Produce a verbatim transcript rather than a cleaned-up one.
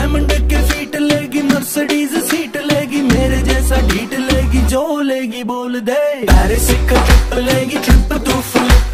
Diamond के feet लेगी, Mercedes seat लेगी, मेरे जैसा ढीठ लेगी, जो लेगी बोल दे। पेरिस का ट्रिप लेगी, ट्रिप तू फ्लिप